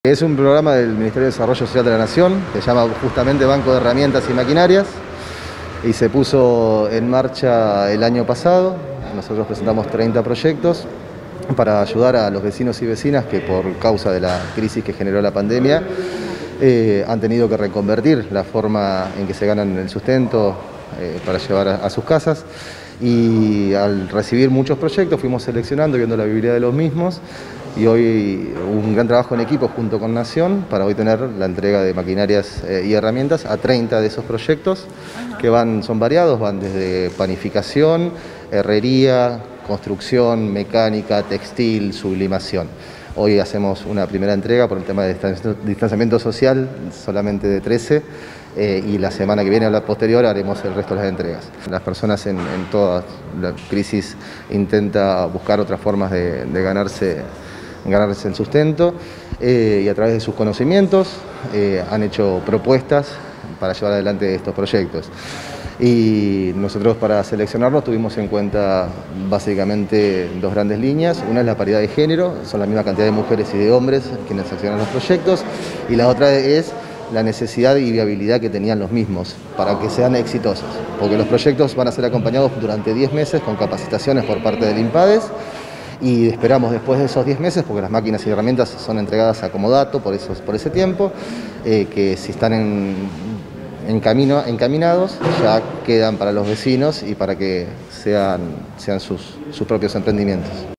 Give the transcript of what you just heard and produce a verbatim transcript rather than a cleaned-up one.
Es un programa del Ministerio de Desarrollo Social de la Nación que se llama justamente Banco de Herramientas y Maquinarias y se puso en marcha el año pasado. Nosotros presentamos treinta proyectos para ayudar a los vecinos y vecinas que por causa de la crisis que generó la pandemia eh, han tenido que reconvertir la forma en que se ganan el sustento eh, para llevar a, a sus casas. Y al recibir muchos proyectos fuimos seleccionando, viendo la viabilidad de los mismos, y hoy un gran trabajo en equipo junto con Nación para hoy tener la entrega de maquinarias eh, y herramientas a treinta de esos proyectos. Ajá. Que van, son variados, van desde panificación, herrería, construcción, mecánica, textil, sublimación. Hoy hacemos una primera entrega por el tema de distanciamiento social, solamente de trece, eh, y la semana que viene, a la posterior, haremos el resto de las entregas. Las personas en, en toda la crisis intentan buscar otras formas de, de ganarse, ganarse el sustento, eh, y a través de sus conocimientos eh, han hecho propuestas para llevar adelante estos proyectos. Y nosotros, para seleccionarlos, tuvimos en cuenta básicamente dos grandes líneas. Una es la paridad de género, son la misma cantidad de mujeres y de hombres quienes accionan los proyectos, y la otra es la necesidad y viabilidad que tenían los mismos para que sean exitosos, porque los proyectos van a ser acompañados durante diez meses con capacitaciones por parte del INPADES, y esperamos después de esos diez meses, porque las máquinas y herramientas son entregadas a comodato por, esos, por ese tiempo, eh, que si están en En camino, encaminados, ya quedan para los vecinos y para que sean, sean sus, sus propios emprendimientos.